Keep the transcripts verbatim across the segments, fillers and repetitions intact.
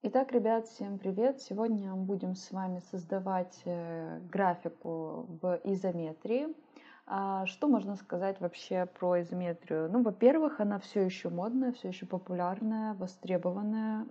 Итак, ребят, всем привет! Сегодня мы будем с вами создавать э, графику в изометрии. А, Что можно сказать вообще про изометрию? Ну, во-первых, она все еще модная, все еще популярная, востребованная.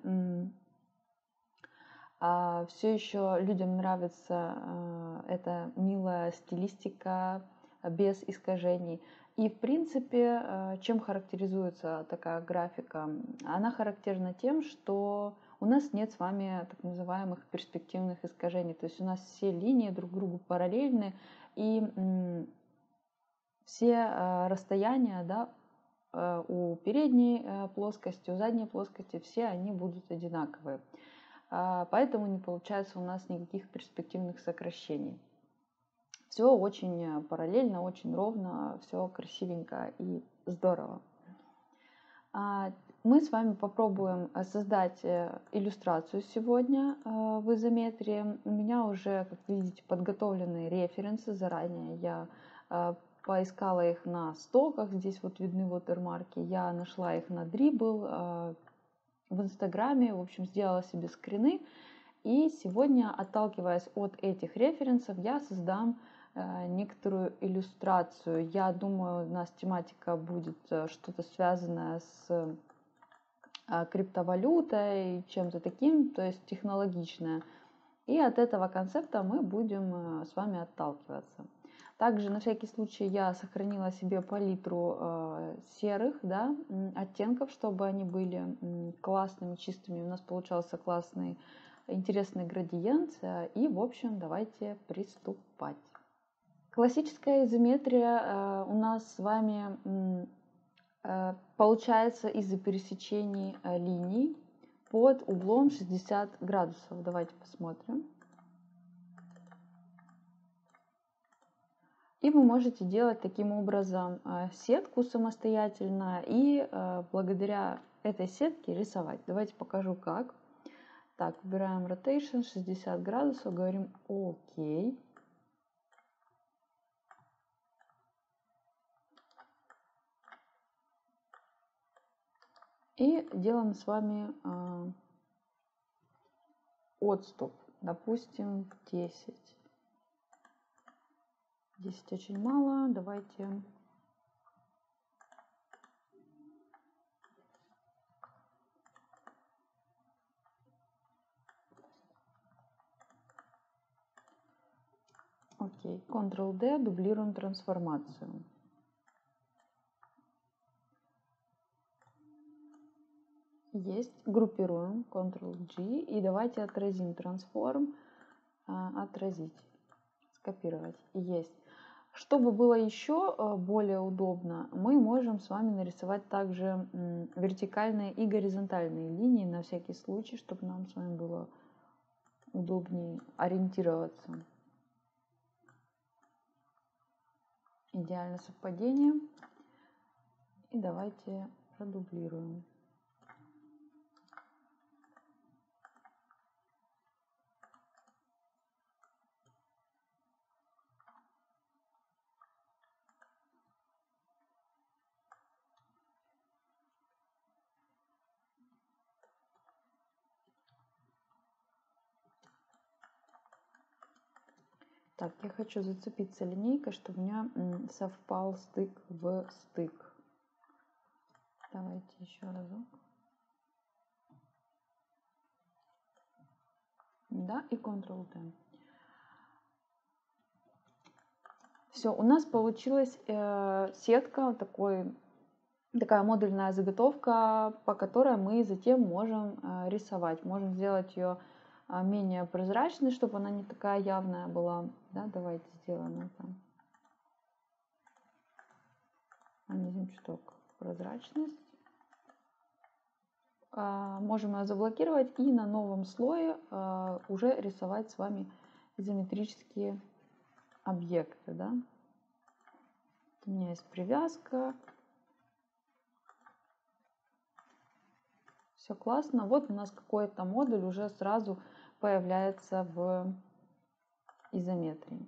Все еще людям нравится э, эта милая стилистика э, без искажений. И, в принципе, э, чем характеризуется такая графика? Она характерна тем, что у нас нет с вами так называемых перспективных искажений. То есть у нас все линии друг другу параллельны, и м, все э, расстояния, да, э, у передней э, плоскости, у задней плоскости, все они будут одинаковые. А, Поэтому не получается у нас никаких перспективных сокращений. Все очень э, параллельно, очень ровно, все красивенько и здорово. А, Мы с вами попробуем э, создать э, иллюстрацию сегодня э, в изометрии. У меня уже, как видите, подготовлены референсы заранее. Я э, поискала их на стоках, здесь вот видны watermarки. Я нашла их на Dribbble, э, в Инстаграме, в общем, сделала себе скрины. И сегодня, отталкиваясь от этих референсов, я создам э, некоторую иллюстрацию. Я думаю, у нас тематика будет э, что-то связанное с э, криптовалютой, чем-то таким, то есть технологичное. И от этого концепта мы будем э, с вами отталкиваться. Также на всякий случай я сохранила себе палитру э, серых, да, оттенков, чтобы они были классными, чистыми. У нас получался классный, интересный градиент. И, в общем, давайте приступать. Классическая изометрия э, у нас с вами э, получается из-за пересечений э, линий под углом шестьдесят градусов. Давайте посмотрим. И вы можете делать таким образом сетку самостоятельно и благодаря этой сетке рисовать. Давайте покажу как. Так, выбираем Rotation шестьдесят градусов, говорим ОК. И делаем с вами отступ, допустим, в десять. десять очень мало, давайте... Окей, контрол-D, дублируем трансформацию. Есть, группируем, контрол-G, и давайте отразим трансформ, отразить, скопировать. Есть. Чтобы было еще более удобно, мы можем с вами нарисовать также вертикальные и горизонтальные линии на всякий случай, чтобы нам с вами было удобнее ориентироваться. Идеальное совпадение. И давайте продублируем. Так, я хочу зацепиться линейкой, чтобы у меня совпал стык в стык. Давайте еще разок. Да, и контрол-D. Все, у нас получилась э, сетка, такой, такая модульная заготовка, по которой мы затем можем э, рисовать. Можем сделать ее э, менее прозрачной, чтобы она не такая явная была. Да, давайте сделаем это. Понизим чуток прозрачность. Э, можем ее заблокировать и на новом слое э, уже рисовать с вами изометрические объекты. Да? У меня есть привязка. Все классно. Вот у нас какой-то модуль уже сразу появляется в изометрии.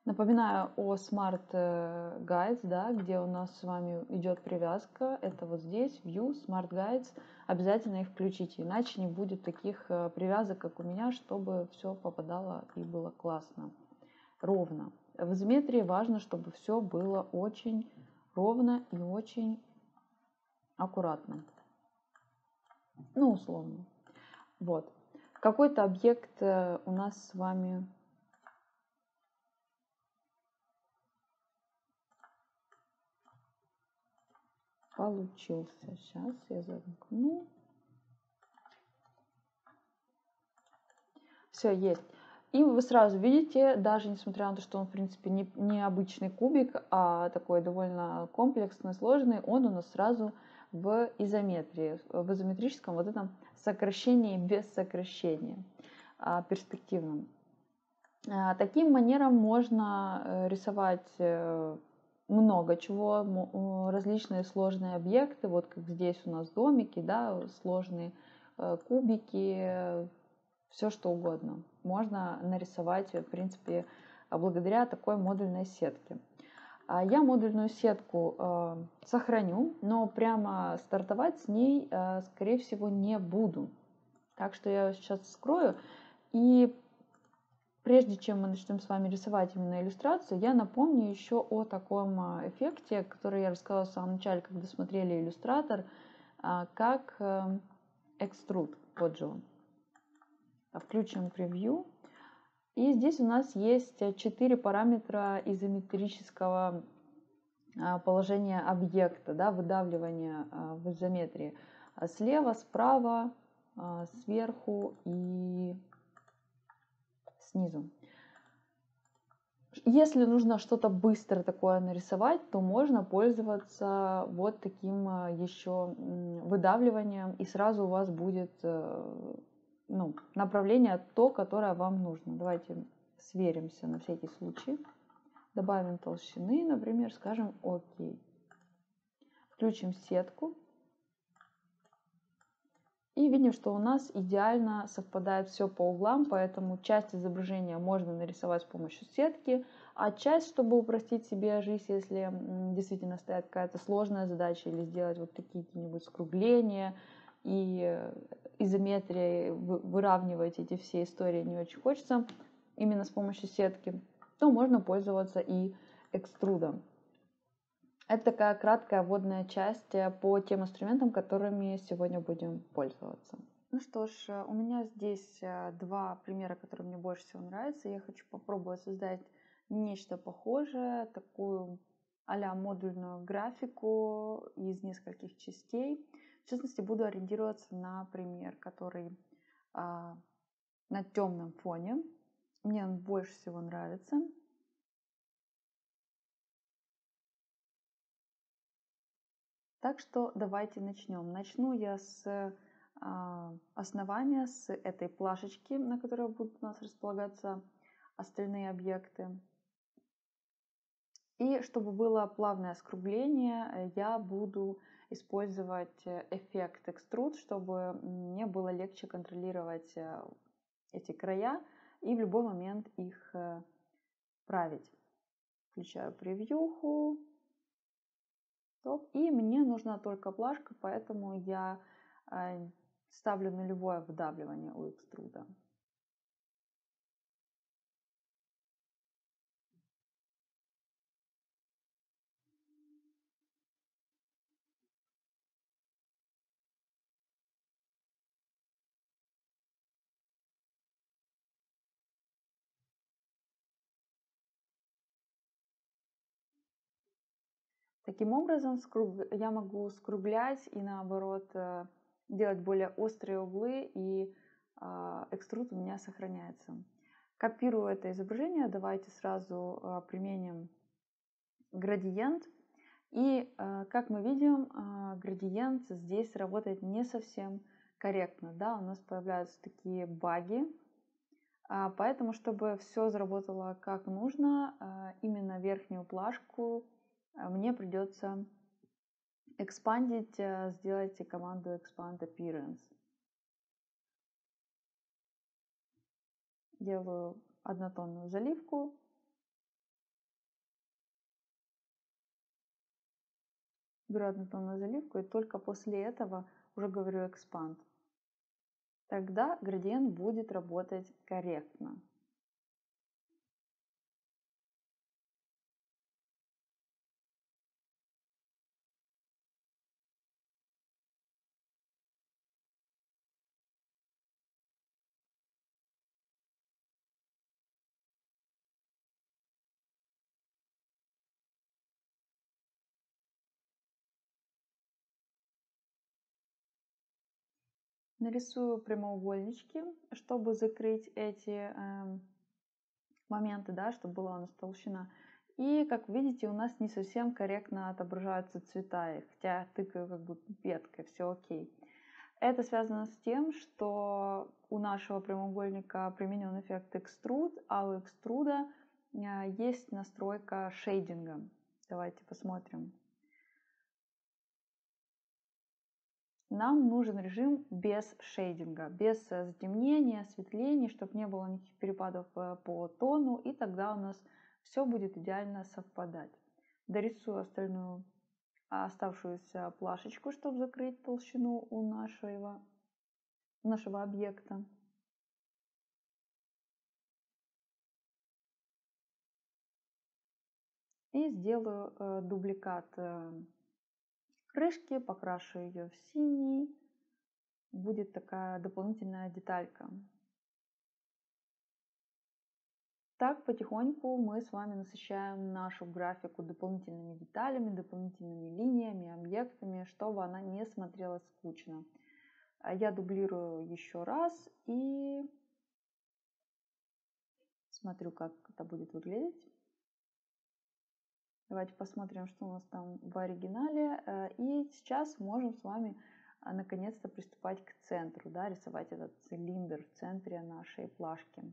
Напоминаю о Smart Guides, да, где у нас с вами идет привязка. Это вот здесь, View, Smart Guides. Обязательно их включите, иначе не будет таких привязок, как у меня, чтобы все попадало и было классно, ровно. В изометрии важно, чтобы все было очень ровно и очень аккуратно. Ну, условно. Вот. Какой-то объект у нас с вами получился. Сейчас я замкну. Все, есть. И вы сразу видите, даже несмотря на то, что он, в принципе, не, не обычный кубик, а такой довольно комплексный, сложный, он у нас сразу в изометрии, в изометрическом вот этом сокращении без сокращения, перспективном. Таким манером можно рисовать много чего, различные сложные объекты, вот как здесь у нас домики, да, сложные кубики, все что угодно можно нарисовать, в принципе, благодаря такой модульной сетке. Я модульную сетку сохраню, но прямо стартовать с ней, скорее всего, не буду. Так что я сейчас скрою. И прежде чем мы начнем с вами рисовать именно иллюстрацию, я напомню еще о таком эффекте, который я рассказала в самом начале, когда смотрели иллюстратор, как экструд. Вот же он. Включим превью. И здесь у нас есть четыре параметра изометрического положения объекта, да, выдавливания в изометрии. Слева, справа, сверху и снизу. Если нужно что-то быстро такое нарисовать, то можно пользоваться вот таким еще выдавливанием, и сразу у вас будет ну, направление то, которое вам нужно. Давайте сверимся на всякий случай. Добавим толщины, например, скажем ОК. Включим сетку. И видим, что у нас идеально совпадает все по углам, поэтому часть изображения можно нарисовать с помощью сетки, а часть, чтобы упростить себе жизнь, если действительно стоит какая-то сложная задача, или сделать вот такие какие-нибудь скругления, и изометрией выравнивать эти все истории не очень хочется именно с помощью сетки, то можно пользоваться и экструдом. Это такая краткая вводная часть по тем инструментам, которыми сегодня будем пользоваться. Ну что ж, у меня здесь два примера, которые мне больше всего нравятся. Я хочу попробовать создать нечто похожее, такую а-ля модульную графику из нескольких частей. В частности, буду ориентироваться на пример, который а, на темном фоне. Мне он больше всего нравится. Так что давайте начнем. Начну я с а, основания, с этой плашечки, на которой будут у нас располагаться остальные объекты. И чтобы было плавное скругление, я буду использовать эффект экструд, чтобы мне было легче контролировать эти края и в любой момент их править. Включаю превьюху. И мне нужна только плашка, поэтому я ставлю нулевое выдавливание у экструда. Таким образом, я могу скруглять и наоборот делать более острые углы, и экструд у меня сохраняется. Копирую это изображение, давайте сразу применим градиент. И как мы видим, градиент здесь работает не совсем корректно. Да? У нас появляются такие баги. Поэтому, чтобы все заработало как нужно, именно верхнюю плашку мне придется экспандить, сделайте команду Expand Appearance. Делаю однотонную заливку беру однотонную заливку и только после этого уже говорю expand. Тогда градиент будет работать корректно. Нарисую прямоугольнички, чтобы закрыть эти э, моменты, да, чтобы была у нас толщина. И, как видите, у нас не совсем корректно отображаются цвета, хотя тыкаю как будто петкой, все окей. Это связано с тем, что у нашего прямоугольника применен эффект экструд, а у экструда есть настройка шейдинга. Давайте посмотрим. Нам нужен режим без шейдинга, без затемнения, осветления, чтобы не было никаких перепадов по тону, и тогда у нас все будет идеально совпадать. Дорисую остальную, оставшуюся плашечку, чтобы закрыть толщину у нашего, нашего объекта. И сделаю э, дубликат э, крышки, покрашу ее в синий. Будет такая дополнительная деталька. Так потихоньку мы с вами насыщаем нашу графику дополнительными деталями, дополнительными линиями, объектами, чтобы она не смотрелась скучно. Я дублирую еще раз и смотрю, как это будет выглядеть. Давайте посмотрим, что у нас там в оригинале. И сейчас можем с вами наконец-то приступать к центру, да, рисовать этот цилиндр в центре нашей плашки.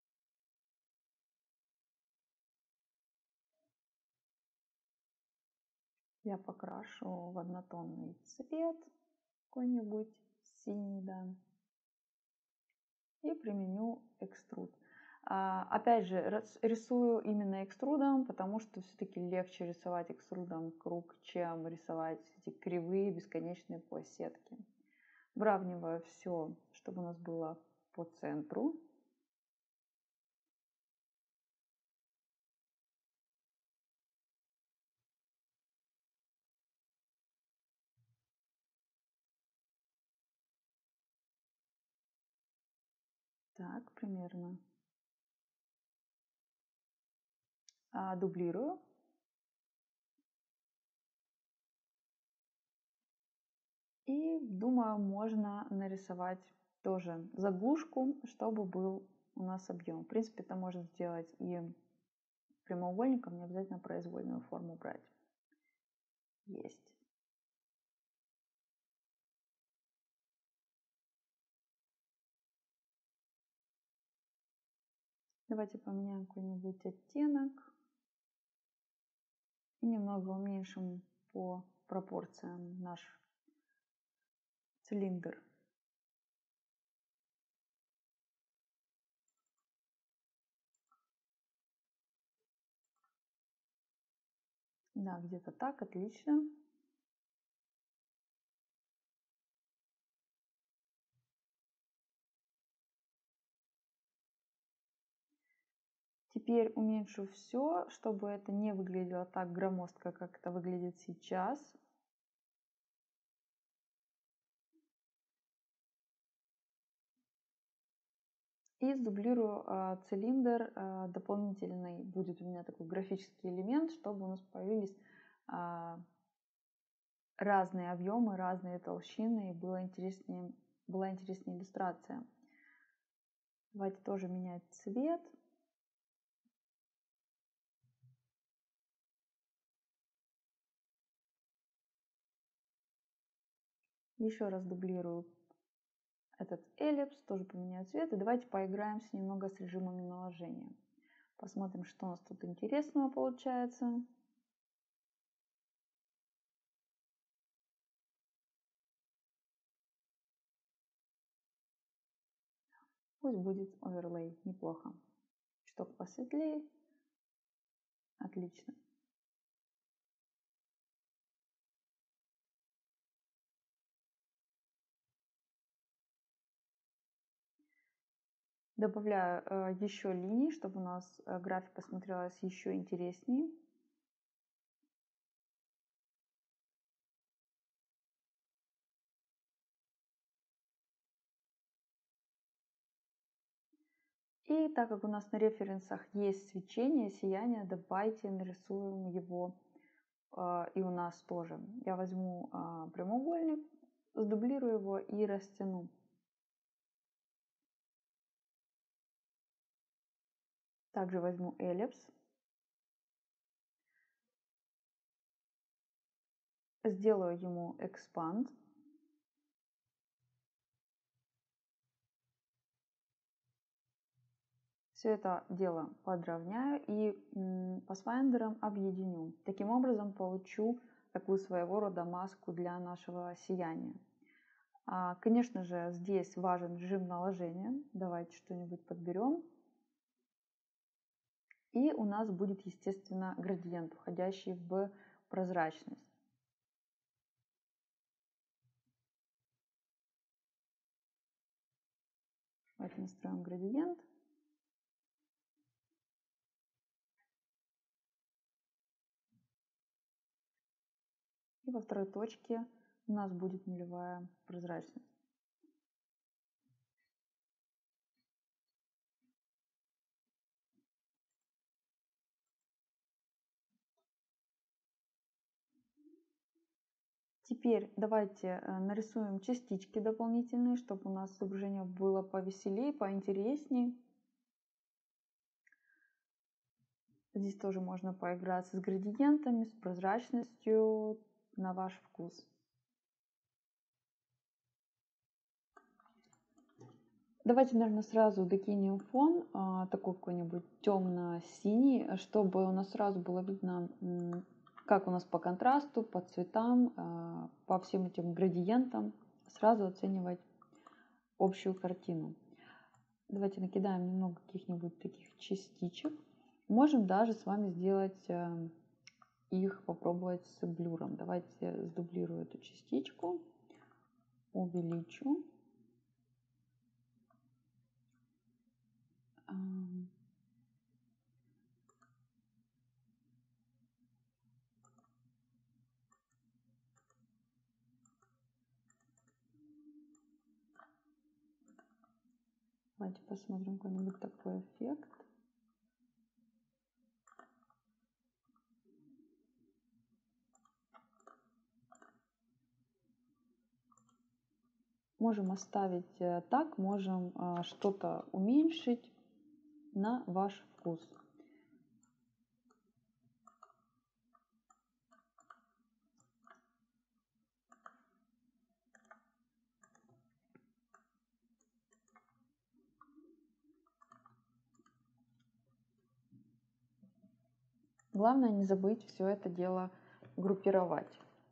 Я покрашу в однотонный цвет, какой-нибудь синий, да, и применю экструд. А, опять же, рисую именно экструдом, потому что все-таки легче рисовать экструдом круг, чем рисовать эти кривые бесконечные плосетки. Выравниваю все, чтобы у нас было по центру. Так, примерно. А, дублирую. И думаю, можно нарисовать тоже заглушку, чтобы был у нас объем. В принципе, это можно сделать и прямоугольником, не обязательно произвольную форму брать. Есть. Давайте поменяем какой-нибудь оттенок и немного уменьшим по пропорциям наш цилиндр. Да, где-то так, отлично. Теперь уменьшу все, чтобы это не выглядело так громоздко, как это выглядит сейчас. И сдублирую э, цилиндр, э, дополнительный будет у меня такой графический элемент, чтобы у нас появились э, разные объемы, разные толщины, и было интереснее, была интереснее иллюстрация. Давайте тоже менять цвет. Еще раз дублирую этот эллипс, тоже поменяю цвет. И давайте поиграемся немного с режимами наложения. Посмотрим, что у нас тут интересного получается. Пусть будет оверлей, неплохо. Чуток посветлее. Отлично. Добавляю э, еще линий, чтобы у нас э, графика смотрелась еще интереснее. И так как у нас на референсах есть свечение, сияние, давайте нарисуем его э, и у нас тоже. Я возьму э, прямоугольник, сдублирую его и растяну. Также возьму эллипс. Сделаю ему expand. Все это дело подровняю и Pathfinder'ом объединю. Таким образом получу такую своего рода маску для нашего сияния. А, конечно же, здесь важен режим наложения. Давайте что-нибудь подберем. И у нас будет, естественно, градиент, входящий в прозрачность. Давайте настроим градиент. И во второй точке у нас будет нулевая прозрачность. Теперь давайте нарисуем частички дополнительные, чтобы у нас изображение было повеселее, поинтереснее. Здесь тоже можно поиграться с градиентами, с прозрачностью на ваш вкус. Давайте, наверное, сразу докинем фон, такой какой-нибудь темно-синий, чтобы у нас сразу было видно, как у нас по контрасту, по цветам, по всем этим градиентам, сразу оценивать общую картину. Давайте накидаем немного каких-нибудь таких частичек. Можем даже с вами сделать их, попробовать с блюром. Давайте сдублирую эту частичку, увеличу. Давайте посмотрим какой-нибудь такой эффект. Можем оставить так, можем что-то уменьшить на ваш вкус. Главное не забыть все это дело группировать.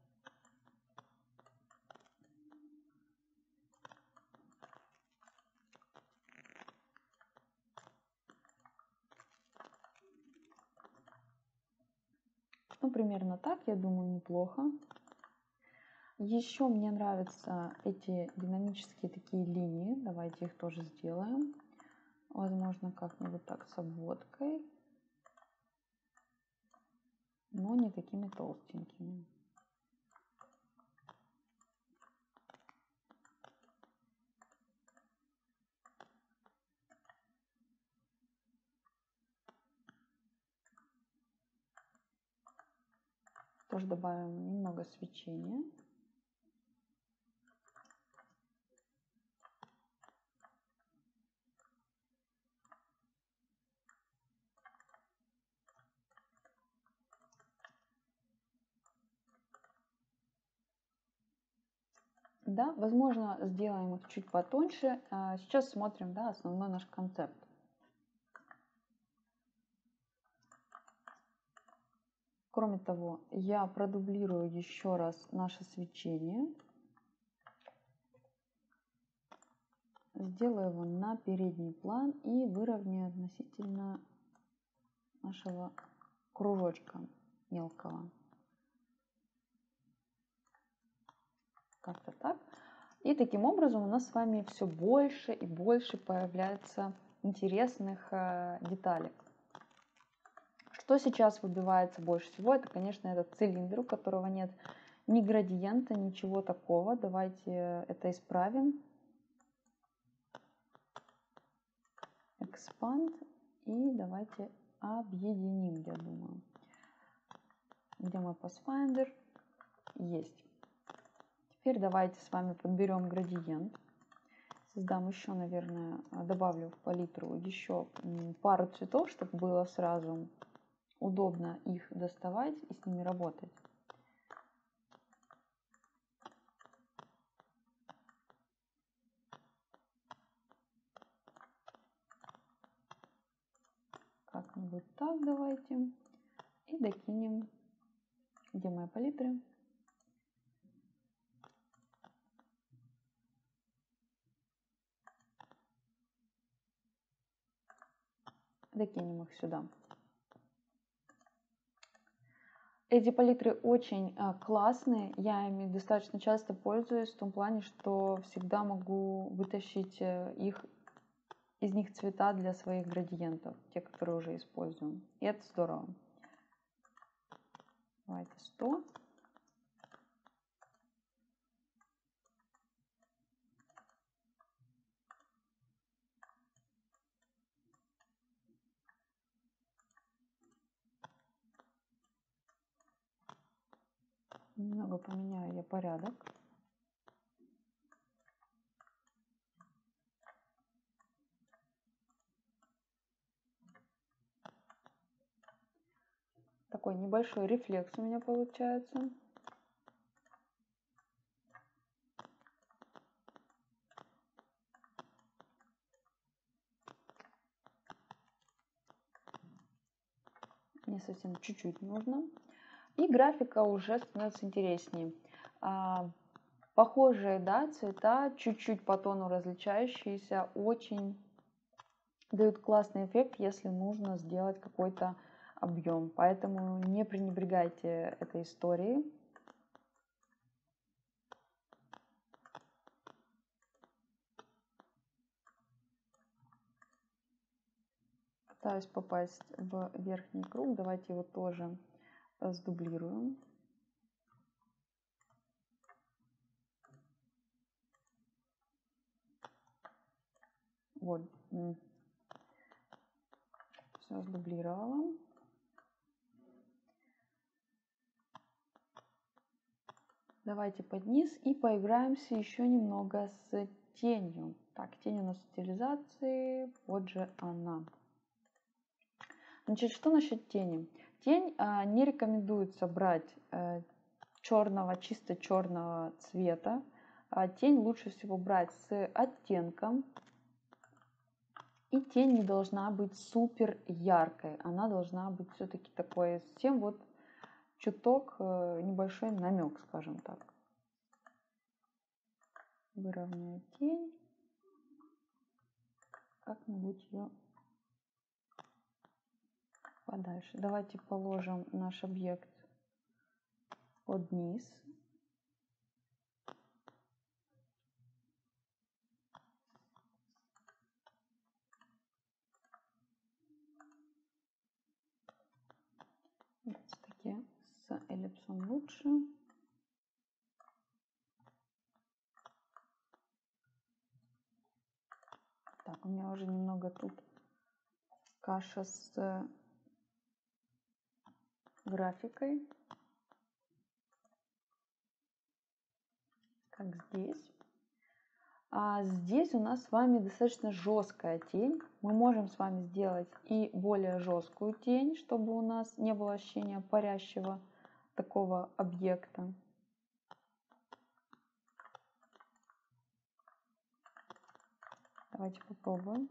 Ну, примерно так, я думаю, неплохо. Еще мне нравятся эти динамические такие линии. Давайте их тоже сделаем. Возможно, как-нибудь так с обводкой. Но не такими толстенькими. Тоже добавим немного свечения. Да, возможно, сделаем их чуть потоньше. Сейчас смотрим, да, основной наш концепт. Кроме того, я продублирую еще раз наше свечение. Сделаю его на передний план и выровняю относительно нашего кружочка мелкого. Как-то так. И таким образом у нас с вами все больше и больше появляется интересных э, деталек. Что сейчас выбивается больше всего, это, конечно, этот цилиндр, у которого нет ни градиента, ничего такого. Давайте это исправим. Expand. И давайте объединим, я думаю. Где мой Pathfinder? Есть. Теперь давайте с вами подберем градиент. Создам еще, наверное, добавлю в палитру еще пару цветов, чтобы было сразу удобно их доставать и с ними работать. Как-нибудь так давайте. И докинем. Где мои палитры? Докинем их сюда. Эти палитры очень а, классные, я ими достаточно часто пользуюсь, в том плане, что всегда могу вытащить их, из них цвета для своих градиентов, те, которые уже используем. И это здорово. Давайте сто. Немного поменяю я порядок. Такой небольшой рефлекс у меня получается. Не совсем чуть-чуть нужно. И графика уже становится интереснее. А, похожие, да, цвета, чуть-чуть по тону различающиеся, очень дают классный эффект, если нужно сделать какой-то объем. Поэтому не пренебрегайте этой историей. Пытаюсь попасть в верхний круг. Давайте его тоже сдублируем. Вот. Все сдублировала. Давайте под низ и поиграемся еще немного с тенью. Так, тень у нас в стилизации. Вот же она. Значит, что насчет тени? Тень а, не рекомендуется брать а, черного, чисто черного цвета. А, тень лучше всего брать с оттенком. И тень не должна быть супер яркой. Она должна быть все-таки такой совсем вот чуток, небольшой намек, скажем так. Выровняю тень. Как-нибудь ее подальше. Давайте положим наш объект под низ. Все-таки с эллипсом лучше. Так, у меня уже немного тут каша с графикой. Как здесь. А здесь у нас с вами достаточно жесткая тень. Мы можем с вами сделать и более жесткую тень, чтобы у нас не было ощущения парящего такого объекта. Давайте попробуем.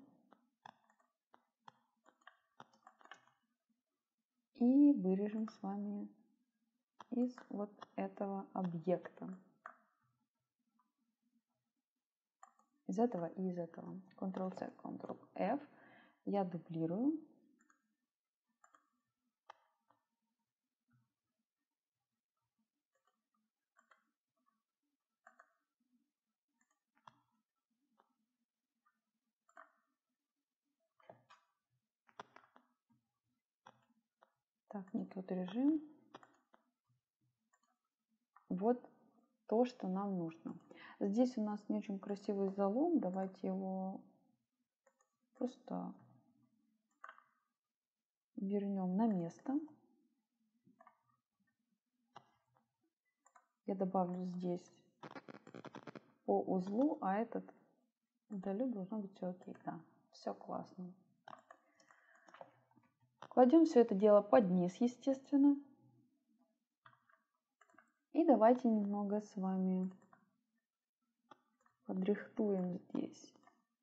И вырежем с вами из вот этого объекта. Из этого и из этого. контрол-C, контрол-F. Я дублирую. Так, не тот режим. Вот то, что нам нужно. Здесь у нас не очень красивый залом. Давайте его просто вернем на место. Я добавлю здесь по узлу, а этот удалю, должно быть все окей. Да, все классно. Кладем все это дело под низ, естественно. И давайте немного с вами подрихтуем здесь.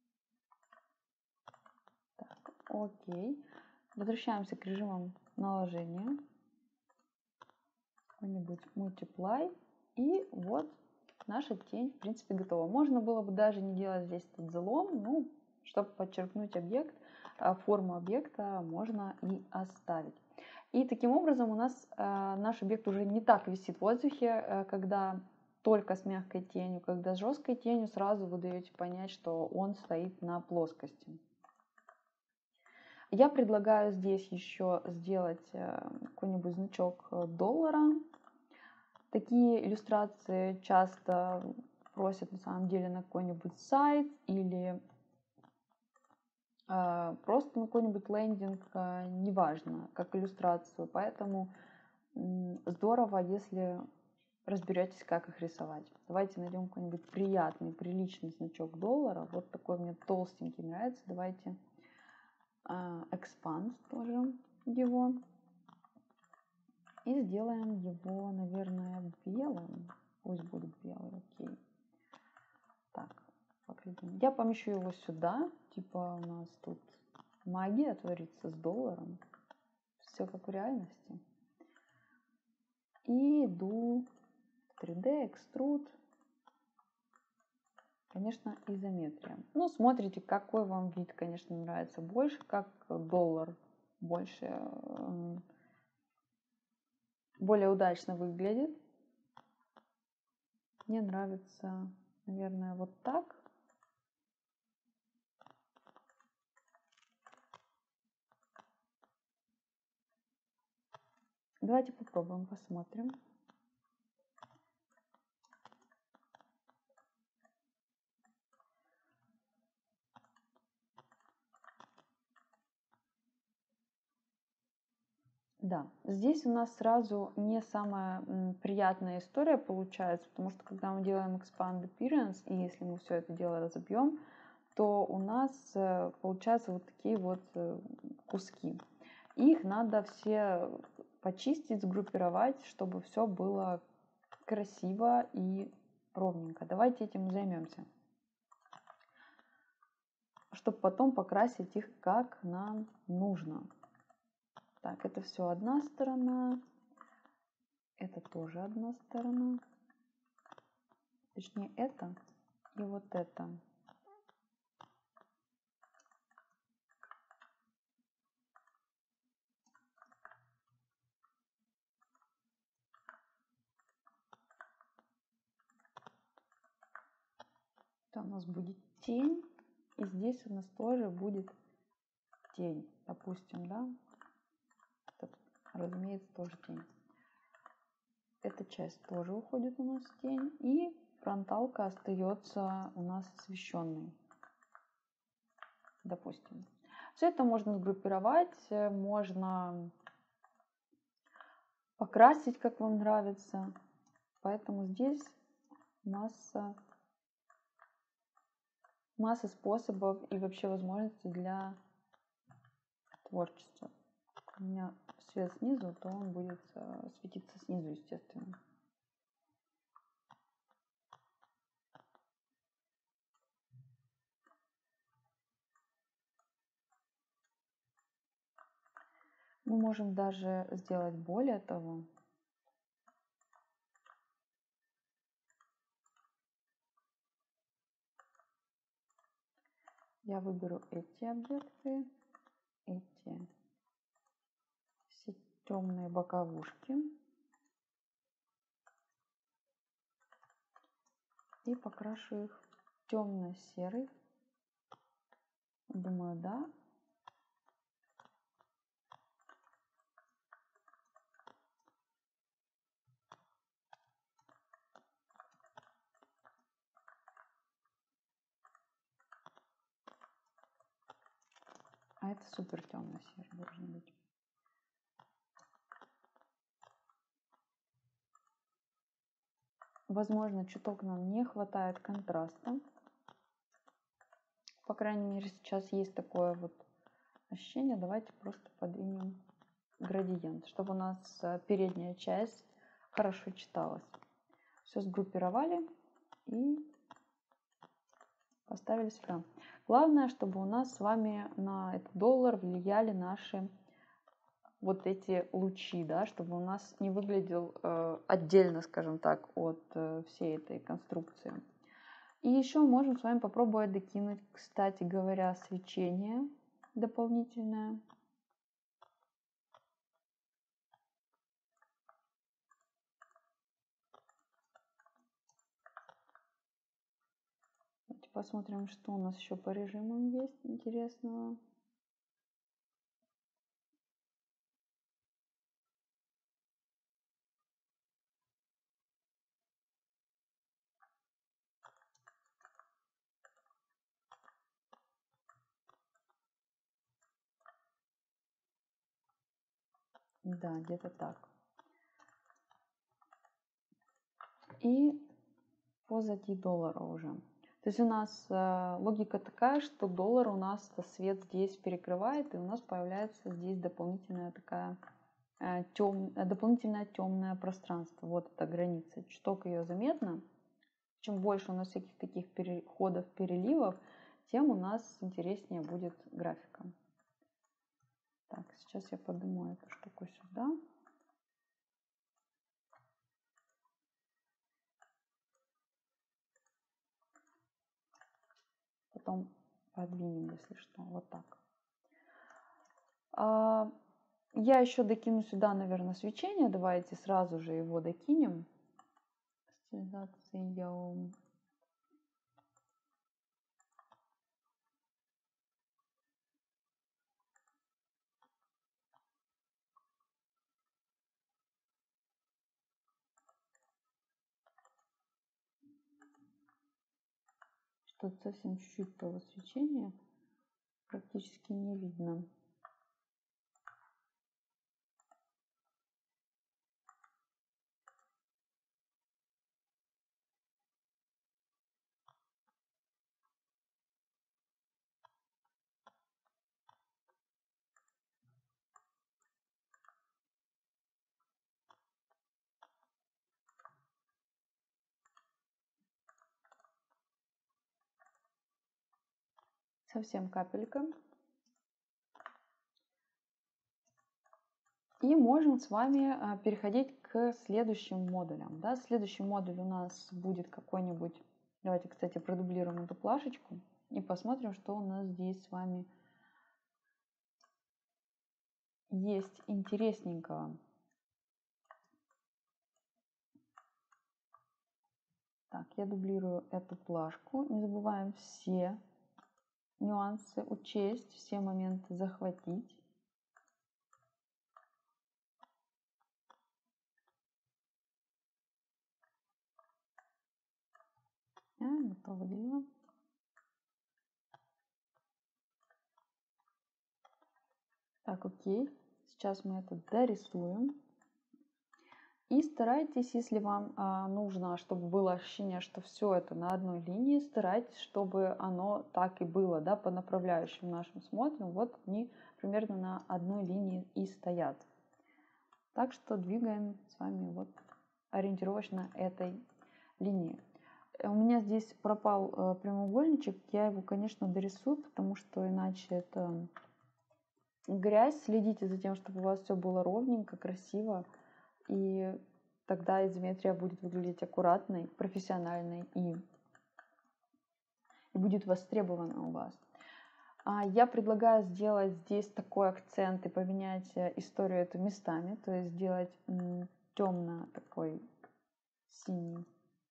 Так, окей. Возвращаемся к режимам наложения. Какой-нибудь Multiply. И вот наша тень, в принципе, готова. Можно было бы даже не делать здесь этот залом, ну, чтобы подчеркнуть объект, форму объекта можно и оставить. И таким образом у нас э, наш объект уже не так висит в воздухе, э, когда только с мягкой тенью, когда с жесткой тенью сразу вы даете понять, что он стоит на плоскости. Я предлагаю здесь еще сделать э, какой-нибудь значок доллара. Такие иллюстрации часто просят на самом деле на какой-нибудь сайт или э, просто на какой-нибудь лендинг, э, неважно, как иллюстрацию. Поэтому э, здорово, если разберетесь, как их рисовать. Давайте найдем какой-нибудь приятный, приличный значок доллара. Вот такой мне толстенький нравится. Давайте э, expand тоже его. И сделаем его, наверное, белым. Пусть будет белый, окей. Так, покрепим. Я помещу его сюда. Типа у нас тут магия творится с долларом. Все как в реальности. И иду в три дэ, экструд. Конечно, изометрия. Ну, смотрите, какой вам вид, конечно, нравится больше. Как доллар больше... более удачно выглядит. Мне нравится, наверное, вот так. Давайте попробуем, посмотрим. Да, здесь у нас сразу не самая приятная история получается, потому что когда мы делаем Expand Appearance, и если мы все это дело разобьем, то у нас получаются вот такие вот куски. Их надо все почистить, сгруппировать, чтобы все было красиво и ровненько. Давайте этим займемся, чтобы потом покрасить их как нам нужно. Так, это все одна сторона, это тоже одна сторона, точнее это и вот это. Это у нас будет тень, и здесь у нас тоже будет тень, допустим, да, это, разумеется, тоже тень. Эта часть тоже уходит у нас в тень, и фронталка остается у нас освещенной, допустим. Все это можно сгруппировать, можно покрасить, как вам нравится. Поэтому здесь масса, масса способов и вообще возможностей для творчества. У меня свет снизу, то он будет светиться снизу, естественно. Мы можем даже сделать более того. Я выберу эти объекты, эти все темные боковушки. И покрашу их в темно-серый. Думаю, да. А это супер темно-серый должен быть. Возможно, чуток нам не хватает контраста. По крайней мере, сейчас есть такое вот ощущение. Давайте просто подвинем градиент, чтобы у нас передняя часть хорошо читалась. Все сгруппировали и поставили сюда. Главное, чтобы у нас с вами на этот доллар влияли наши вот эти лучи, да, чтобы у нас не выглядел э, отдельно, скажем так, от э, всей этой конструкции. И еще можем с вами попробовать докинуть, кстати говоря, свечение дополнительное. Давайте посмотрим, что у нас еще по режимам есть интересного. Да, где-то так. И позади доллара уже. То есть у нас э, логика такая, что доллар у нас свет здесь перекрывает, и у нас появляется здесь дополнительная такая э, тем, дополнительное темное пространство. Вот эта граница. Чуток ее заметно. Чем больше у нас всяких таких переходов, переливов, тем у нас интереснее будет графика. Так, сейчас я подниму эту штуку сюда. Потом подвинем, если что, вот так. А, я еще докину сюда, наверное, свечение. Давайте сразу же его докинем. Стилизация. Что-то совсем чуть-чуть того свечения практически не видно. Совсем капелька. И можем с вами переходить к следующим модулям. Да? Следующий модуль у нас будет какой-нибудь... Давайте, кстати, продублируем эту плашечку и посмотрим, что у нас здесь с вами есть интересненького. Так, я дублирую эту плашку. Не забываем все нюансы учесть, все моменты захватить. А, не повалила. Так, окей. Сейчас мы это дорисуем. И старайтесь, если вам а, нужно, чтобы было ощущение, что все это на одной линии, старайтесь, чтобы оно так и было, да, по направляющим нашим смотрим. Вот они примерно на одной линии и стоят. Так что двигаем с вами вот ориентировочно этой линии. У меня здесь пропал э, прямоугольничек, я его, конечно, дорисую, потому что иначе это грязь. Следите за тем, чтобы у вас все было ровненько, красиво. И тогда изометрия будет выглядеть аккуратной, профессиональной и, и будет востребована у вас. А я предлагаю сделать здесь такой акцент и поменять историю эту местами. То есть сделать темно такой синий.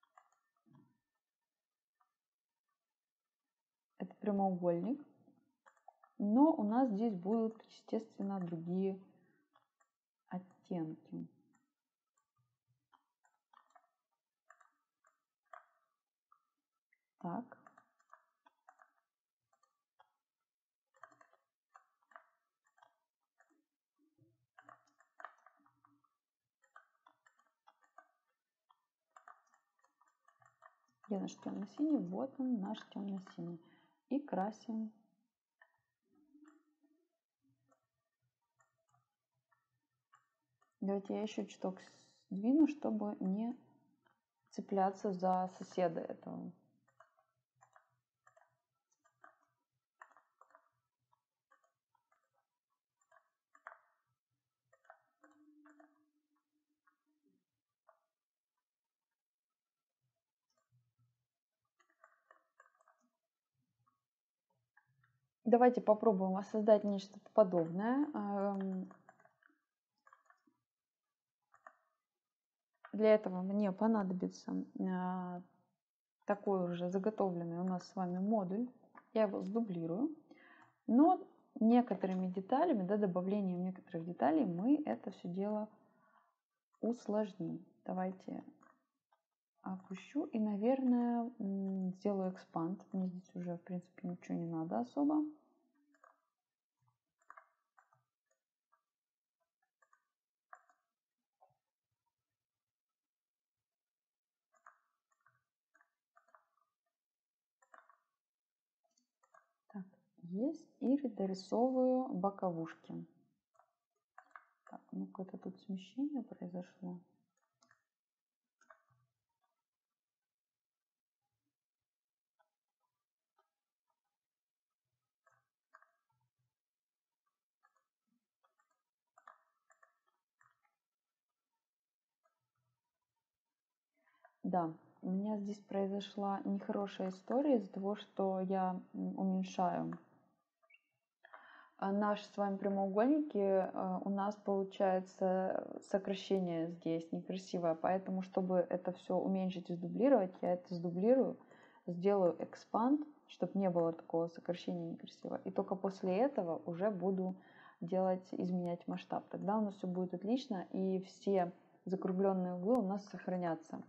Это прямоугольник. Но у нас здесь будут, естественно, другие оттенки. Так. Где наш темно-синий? Вот он, наш темно-синий. И красим. Давайте я еще чуток сдвину, чтобы не цепляться за соседа этого. Давайте попробуем создать нечто подобное. Для этого мне понадобится такой уже заготовленный у нас с вами модуль. Я его сдублирую. Но некоторыми деталями, да, добавлением некоторых деталей мы это все дело усложним. Давайте опущу и, наверное, сделаю экспанд. Мне здесь уже, в принципе, ничего не надо особо. Так, есть. И дорисовываю боковушки. Так, ну какое-то тут смещение произошло. Да, у меня здесь произошла нехорошая история из-за того, что я уменьшаю наши с вами прямоугольники. У нас получается сокращение здесь некрасивое, поэтому, чтобы это все уменьшить и сдублировать, я это сдублирую, сделаю экспанд, чтобы не было такого сокращения некрасивого. И только после этого уже буду делать, изменять масштаб. Тогда у нас все будет отлично, и все закругленные углы у нас сохранятся.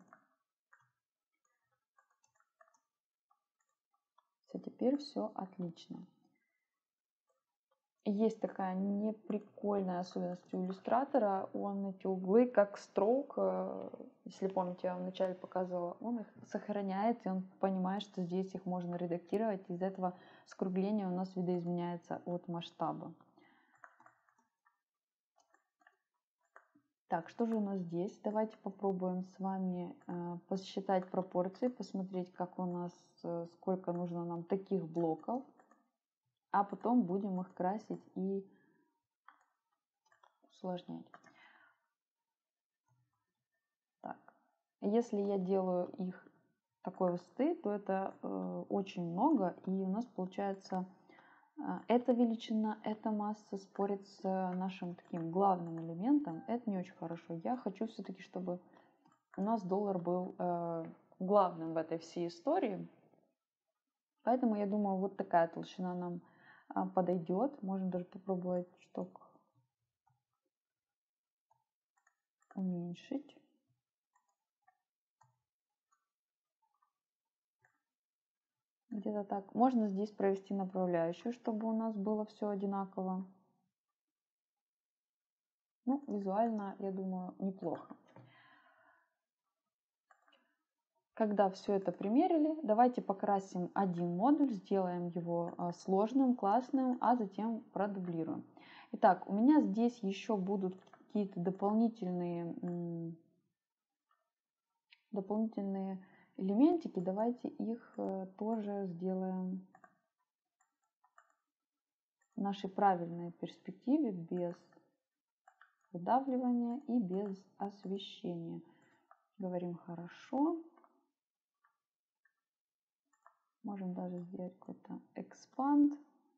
Все, теперь все отлично. Есть такая неприкольная особенность у иллюстратора. Он эти углы, как строк, если помните, я вам вначале показывала, он их сохраняет, и он понимает, что здесь их можно редактировать. Из-за этого скругление у нас видоизменяется от масштаба. Так, что же у нас здесь? Давайте попробуем с вами э, посчитать пропорции, посмотреть, как у нас, э, сколько нужно нам таких блоков. А потом будем их красить и усложнять. Так, если я делаю их такой высоты, то это э, очень много, и у нас получается э, эта величина, эта масса спорит с нашим таким главным элементом. Это не очень хорошо. Я хочу все-таки, чтобы у нас доллар был э, главным в этой всей истории. Поэтому я думаю, вот такая толщина нам э, подойдет. Можно даже попробовать штук уменьшить. Где-то так. Можно здесь провести направляющую, чтобы у нас было все одинаково. Ну, визуально, я думаю, неплохо. Когда все это примерили, давайте покрасим один модуль, сделаем его сложным, классным, а затем продублируем. Итак, у меня здесь еще будут какие-то дополнительные, дополнительные элементики. Давайте их тоже сделаем в нашей правильной перспективе, без выдавливания и без освещения. Говорим хорошо. Можем даже сделать какой-то экспанд.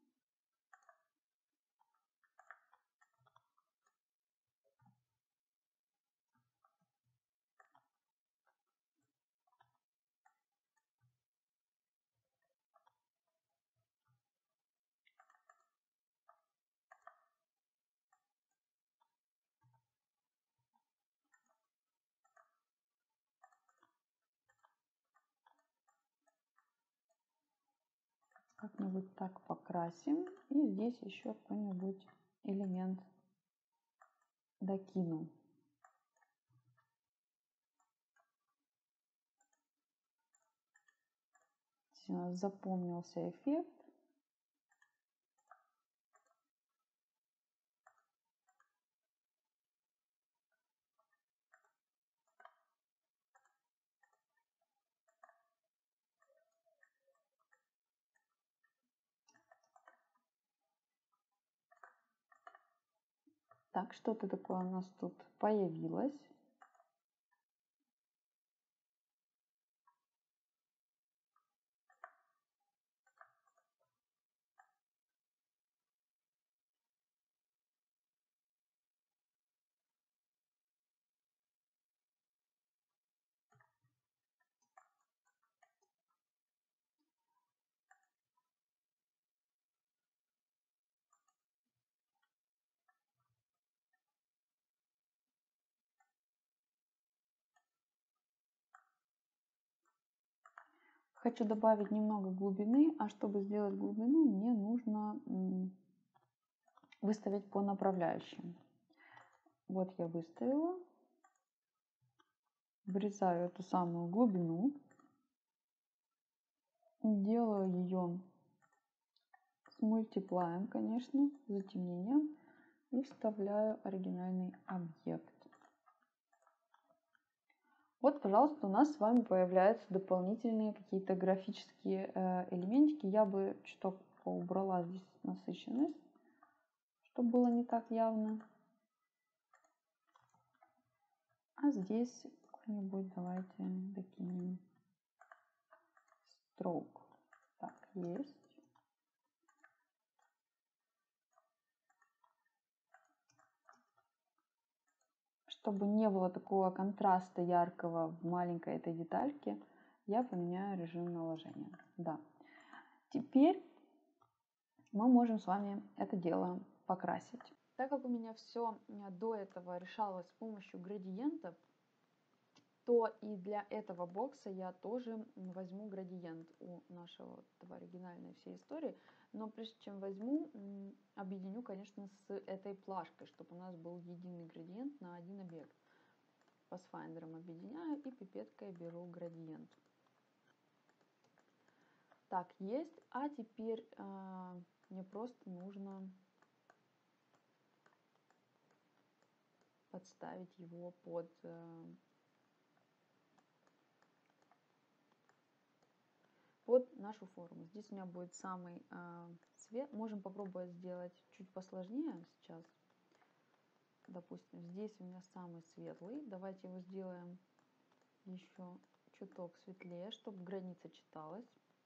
Как-нибудь так покрасим. И здесь еще какой-нибудь элемент докину. запомнился эффект. Так, что-то такое у нас тут появилось. Хочу добавить немного глубины, а чтобы сделать глубину, мне нужно выставить по направляющим. Вот я выставила. Вырезаю эту самую глубину. Делаю ее с мультиплаем, конечно, затемнением. И вставляю оригинальный объект. Вот, пожалуйста, у нас с вами появляются дополнительные какие-то графические э, элементики. Я бы чуток поубрала здесь насыщенность, чтобы было не так явно. А здесь какой-нибудь давайте докинем stroke. Так, есть. Чтобы не было такого контраста яркого в маленькой этой детальке, я поменяю режим наложения. Да. Теперь мы можем с вами это дело покрасить. Так как у меня все до этого решалось с помощью градиентов, то и для этого бокса я тоже возьму градиент у нашего этого оригинальной всей истории. Но прежде чем возьму, объединю, конечно, с этой плашкой, чтобы у нас был единый градиент на один объект. Pathfinder объединяю и пипеткой беру градиент. Так, есть. А теперь э, мне просто нужно подставить его под... Э, под нашу форму. Здесь у меня будет самый э, цвет. Можем попробовать сделать чуть посложнее сейчас. Допустим, здесь у меня самый светлый. Давайте его сделаем еще чуток светлее, чтобы граница читалась.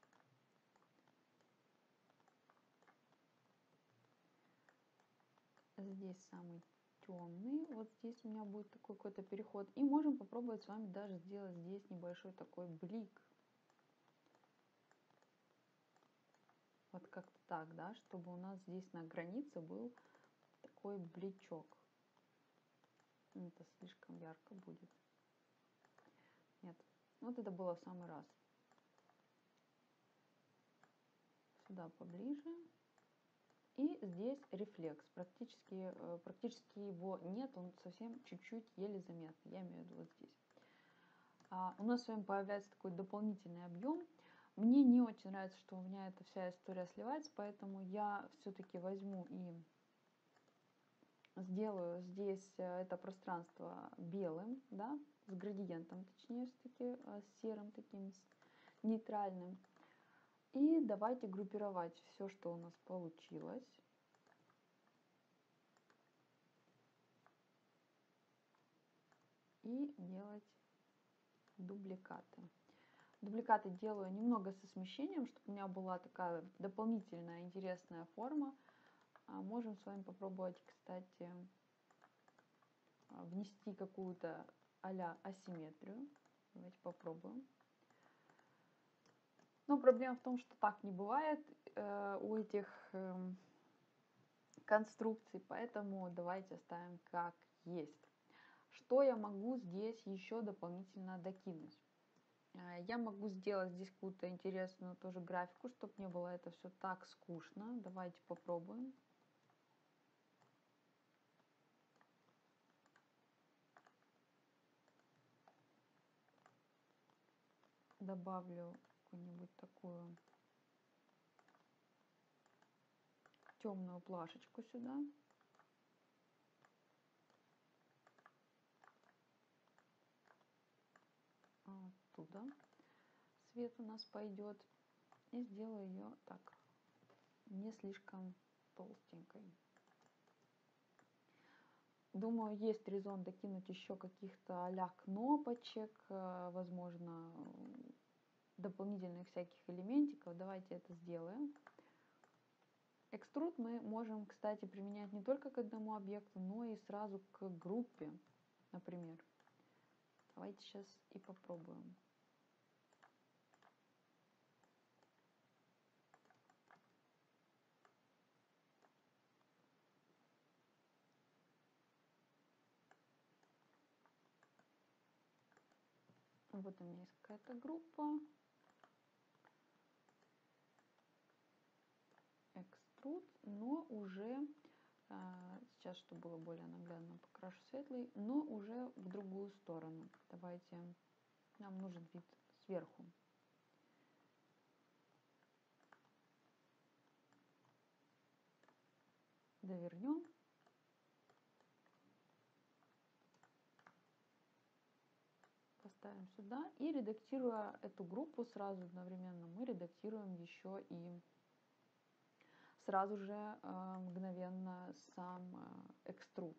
Здесь самый темный. Вот здесь у меня будет такой какой-то переход. И можем попробовать с вами даже сделать здесь небольшой такой блик. Вот как-то так, да, чтобы у нас здесь на границе был такой бличок. Это слишком ярко будет. Нет, вот это было в самый раз. Сюда поближе. И здесь рефлекс. Практически, практически его нет, он совсем чуть-чуть еле заметный. Я имею в виду вот здесь. А у нас с вами появляется такой дополнительный объем. Мне не очень нравится, что у меня эта вся история сливается, поэтому я все-таки возьму и сделаю здесь это пространство белым, да, с градиентом, точнее, все-таки с серым таким, с нейтральным. И давайте группировать все, что у нас получилось. И делать дубликаты. Дубликаты делаю немного со смещением, чтобы у меня была такая дополнительная интересная форма. Можем с вами попробовать, кстати, внести какую-то а-ля асимметрию. Давайте попробуем. Но проблема в том, что так не бывает э, у этих э, конструкций, поэтому давайте оставим как есть. Что я могу здесь еще дополнительно докинуть? Я могу сделать здесь какую-то интересную тоже графику, чтобы не было это все так скучно. Давайте попробуем. Добавлю какую-нибудь такую темную плашечку сюда. Оттуда свет у нас пойдет. И сделаю ее так, не слишком толстенькой. Думаю, есть резон докинуть еще каких-то а-ля кнопочек, возможно, дополнительных всяких элементиков. Давайте это сделаем. Экструд мы можем, кстати, применять не только к одному объекту, но и сразу к группе, например. Давайте сейчас и попробуем. Вот у меня есть какая-то группа. Экструд, но уже, сейчас, чтобы было более наглядно, покрашу светлый, но уже в другую сторону. Давайте, нам нужен вид сверху. Довернем. Поставим сюда. И редактируя эту группу сразу одновременно, мы редактируем еще и сразу же э, мгновенно сам э, экструд.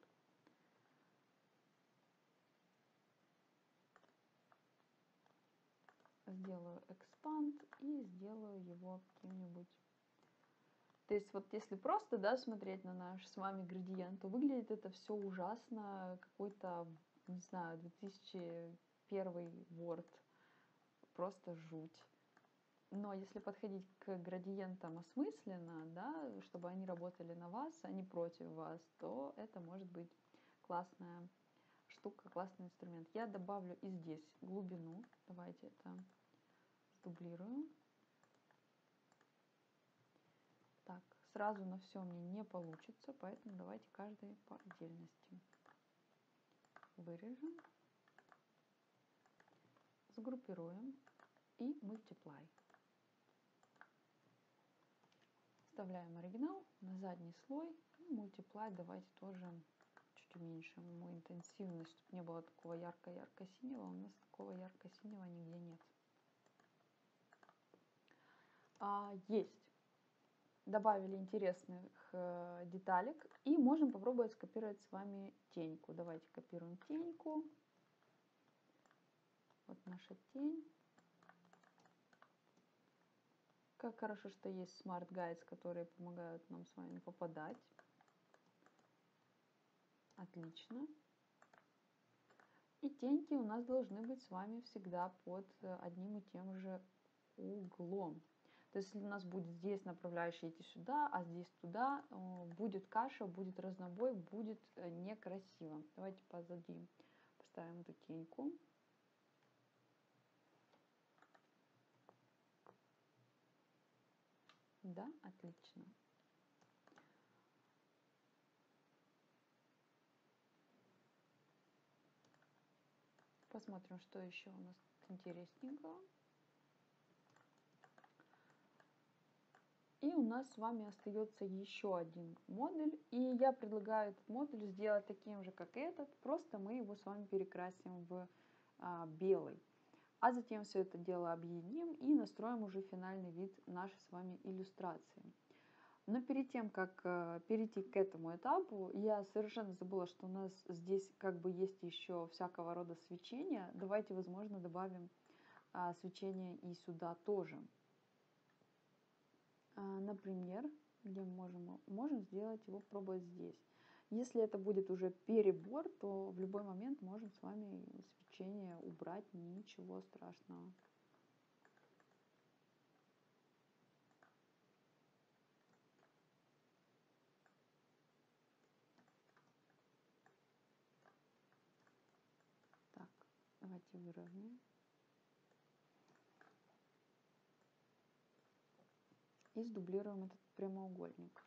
Сделаю expand и сделаю его каким-нибудь. То есть вот если просто, да, смотреть на наш с вами градиент, то выглядит это все ужасно, какой-то, не знаю, две тысячи первый Word, просто жуть. Но если подходить к градиентам осмысленно, да, чтобы они работали на вас, а не против вас, то это может быть классная штука, классный инструмент. Я добавлю и здесь глубину. Давайте это сдублируем. Так, сразу на все мне не получится, поэтому давайте каждый по отдельности. Вырежем, сгруппируем и multiply. Вставляем оригинал на задний слой. И multiply давайте тоже чуть уменьшим ему интенсивность, чтобы не было такого ярко-ярко-синего. У нас такого ярко-синего нигде нет. А, есть. Добавили интересных э, деталек. И можем попробовать скопировать с вами теньку. Давайте копируем теньку. Вот наша тень. Как хорошо, что есть Smart Guides, которые помогают нам с вами попадать. Отлично. И теньки у нас должны быть с вами всегда под одним и тем же углом. То есть, если у нас будет здесь направляющие идти сюда, а здесь туда, будет каша, будет разнобой, будет некрасиво. Давайте позади поставим эту теньку. Да, отлично. Посмотрим, что еще у нас интересненького. И у нас с вами остается еще один модуль. И я предлагаю этот модуль сделать таким же, как этот. Просто мы его с вами перекрасим в а, белый. А затем все это дело объединим и настроим уже финальный вид нашей с вами иллюстрации. Но перед тем, как э, перейти к этому этапу, я совершенно забыла, что у нас здесь как бы есть еще всякого рода свечения. Давайте, возможно, добавим а, свечение и сюда тоже. Например, где мы можем, можем сделать его, пробовать здесь. Если это будет уже перебор, то в любой момент можем с вами свечение убрать, ничего страшного. Так, давайте выровняем. И сдублируем этот прямоугольник.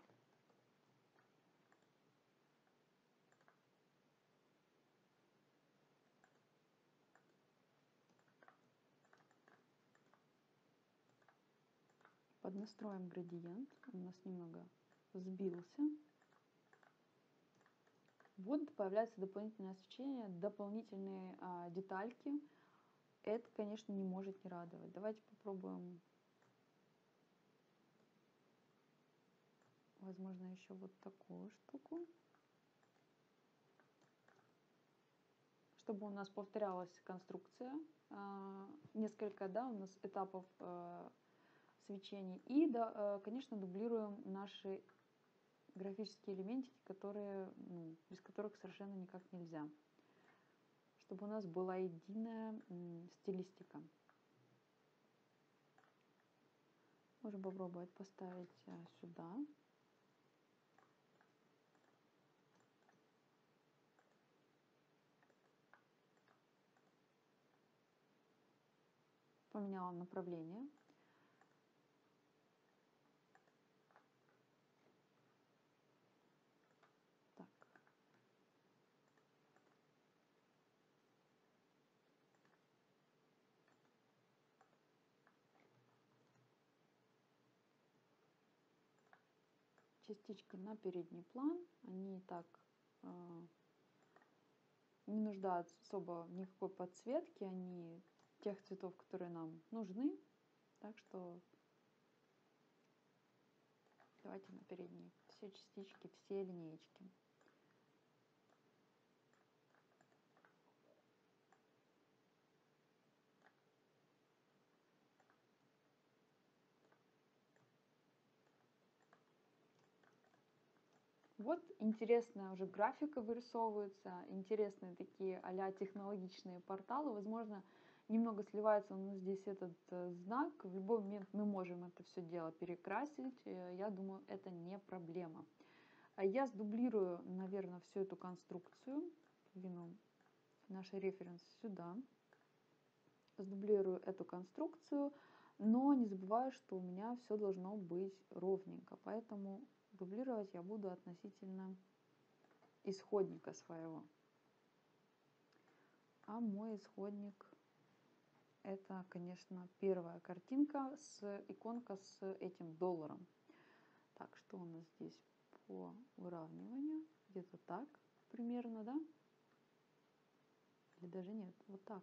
поднастроим градиент. Он у нас немного сбился. Вот появляется дополнительное освещение, дополнительные а, детальки. Это, конечно, не может не радовать. Давайте попробуем, возможно, еще вот такую штуку, чтобы у нас повторялась конструкция. А, несколько, да, у нас этапов а, свечений. И, да, а, конечно, дублируем наши графические элементики, которые, ну, без которых совершенно никак нельзя, чтобы у нас была единая м, стилистика. Можем попробовать поставить а, сюда. Поменяла направление. Так. Частичка на передний план. Они и так э, не нуждаются особо в никакой подсветке. Они тех цветов, которые нам нужны. Так что давайте на передние все частички, все линеечки. Вот интересная уже графика вырисовывается, интересные такие а-ля технологичные порталы. Возможно, немного сливается у нас здесь этот э, знак. В любой момент мы можем это все дело перекрасить. Э, Я думаю, это не проблема. А Я сдублирую, наверное, всю эту конструкцию. Вину наш референс сюда. Сдублирую эту конструкцию, но не забываю, что у меня все должно быть ровненько. Поэтому дублировать я буду относительно исходника своего. А мой исходник — это, конечно, первая картинка, с иконка с этим долларом. Так, что у нас здесь по выравниванию? Где-то так примерно, да? Или даже нет, вот так.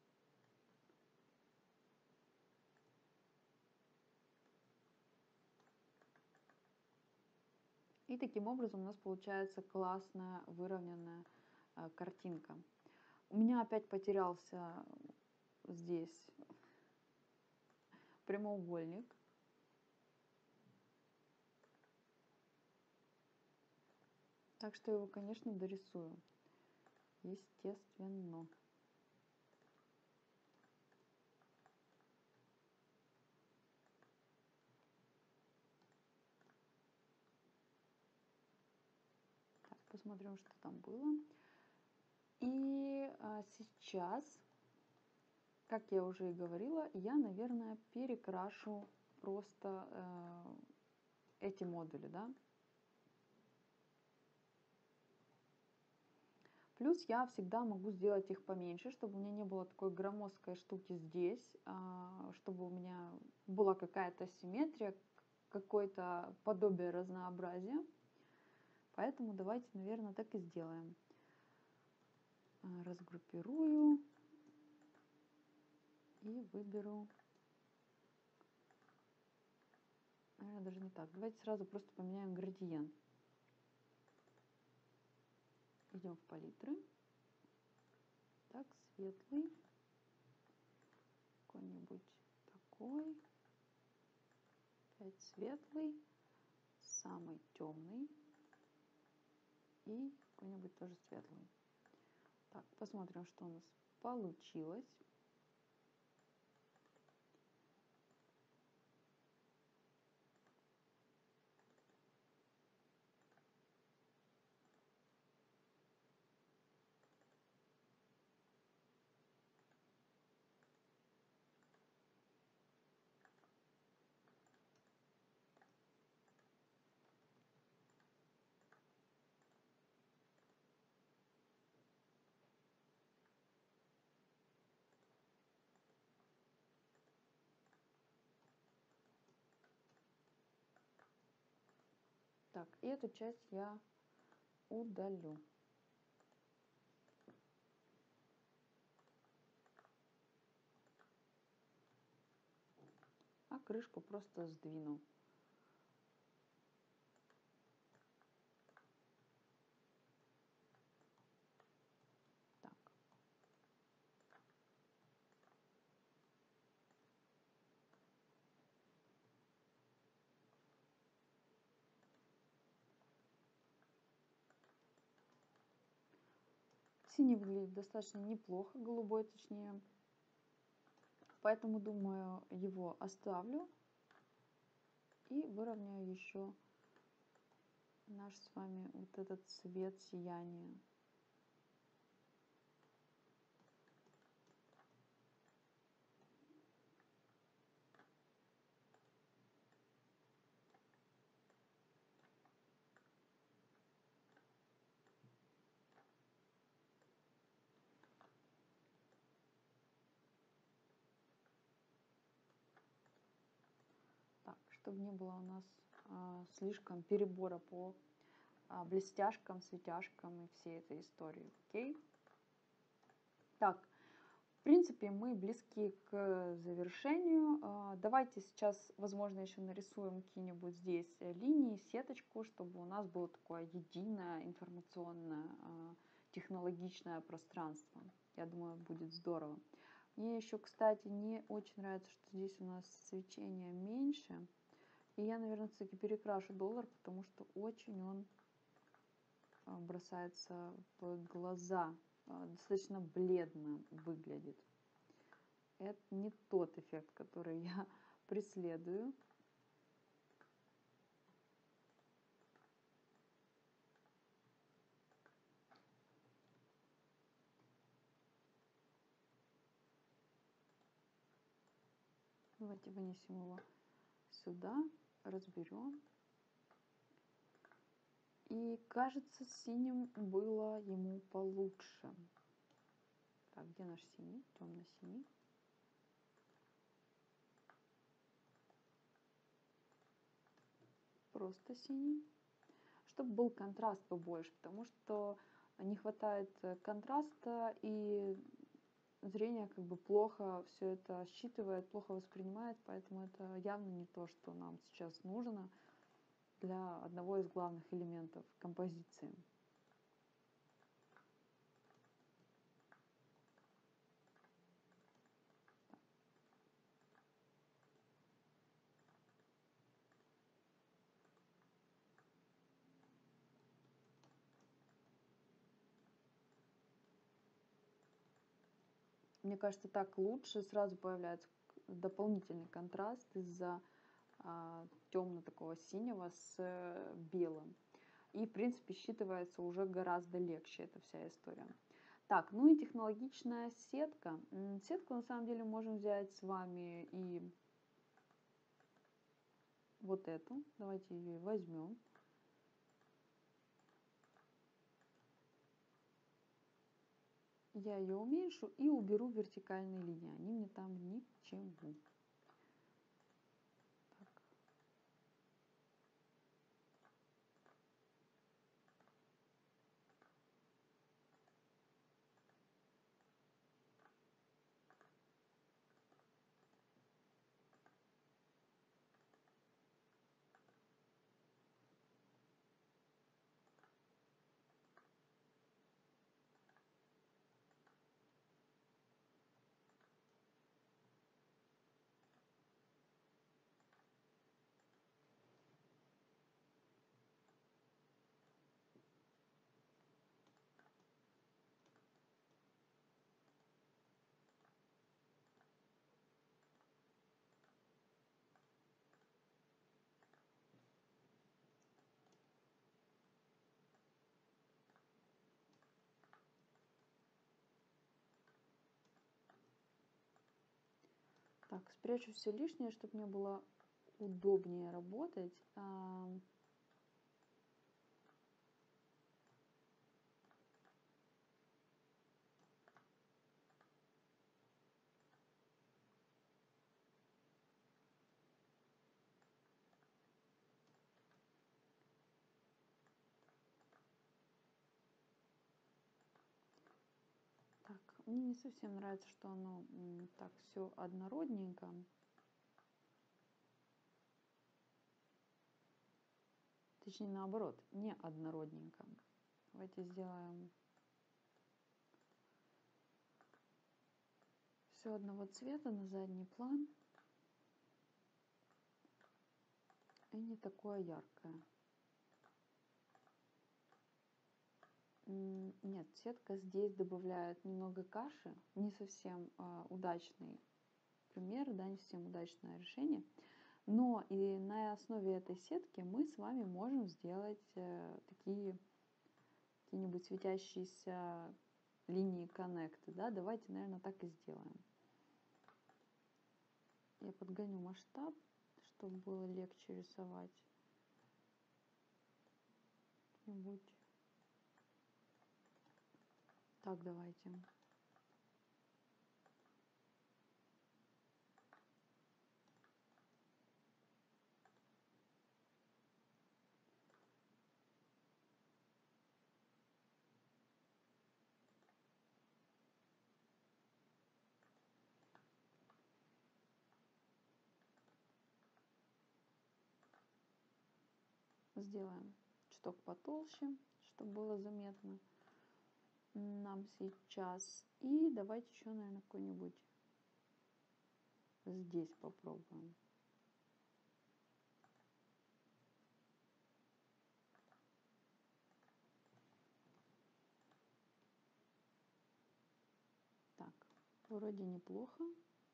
И таким образом у нас получается классная выровненная э, картинка. У меня опять потерялся здесь прямоугольник. Так что его, конечно, дорисую. Естественно. Так, посмотрим, что там было. И а, сейчас, как я уже и говорила, я, наверное, перекрашу просто э, эти модули, да. Плюс я всегда могу сделать их поменьше, чтобы у меня не было такой громоздкой штуки здесь, а, чтобы у меня была какая-то симметрия, какое-то подобие разнообразия. Поэтому давайте, наверное, так и сделаем. Разгруппирую и выберу. Наверное, даже не так. Давайте сразу просто поменяем градиент. Идем в палитры. Так, светлый. Какой-нибудь такой. Опять светлый. Самый темный. И какой-нибудь тоже светлый. Так, посмотрим, что у нас получилось. Так, и эту часть я удалю. А крышку просто сдвину. Так. Синий выглядит достаточно неплохо, голубой точнее. Поэтому, думаю, его оставлю и выровняю еще наш с вами вот этот цвет сияния. Так, чтобы не было у нас а, слишком перебора по а, блестяшкам, светяшкам и всей этой истории. Окей? Так, в принципе, мы близки к завершению. А, давайте сейчас, возможно, еще нарисуем какие-нибудь здесь линии, сеточку, чтобы у нас было такое единое информационное, а, технологичное пространство. Я думаю, будет здорово. Мне еще, кстати, не очень нравится, что здесь у нас свечение меньше. И я, наверное, все-таки перекрашу доллар, потому что очень он бросается в глаза. Достаточно бледно выглядит. Это не тот эффект, который я преследую. Давайте вынесем его сюда, разберем. И кажется, синим было ему получше. Так, где наш синий? Темно-синий. Просто синий. Чтобы был контраст побольше, потому что не хватает контраста, и зрение как бы плохо все это считывает, плохо воспринимает, поэтому это явно не то, что нам сейчас нужно для одного из главных элементов композиции. Мне кажется, так лучше, сразу появляется дополнительный контраст из-за а, темно такого синего с белым. И, в принципе, считывается уже гораздо легче эта вся история. Так, ну и технологичная сетка. Сетку, на самом деле, можем взять с вами и вот эту. Давайте ее возьмем. Я ее уменьшу и уберу вертикальные линии. Они мне там ни к чему. Так. Так, спрячу все лишнее, чтобы мне было удобнее работать. мне не совсем нравится, что оно так все однородненько. Точнее, наоборот, не однородненько. Давайте сделаем все одного цвета на задний план. И не такое яркое. Нет, сетка здесь добавляет немного каши. Не совсем э, удачный пример, да, не совсем удачное решение. Но и на основе этой сетки мы с вами можем сделать э, такие какие-нибудь светящиеся линии коннекты. Да? Давайте, наверное, так и сделаем. Я подгоню масштаб, чтобы было легче рисовать. Как-нибудь. Так, давайте. Сделаем чуток потолще, чтобы было заметно нам сейчас. И давайте еще, наверное, какой-нибудь здесь попробуем. Так, вроде неплохо.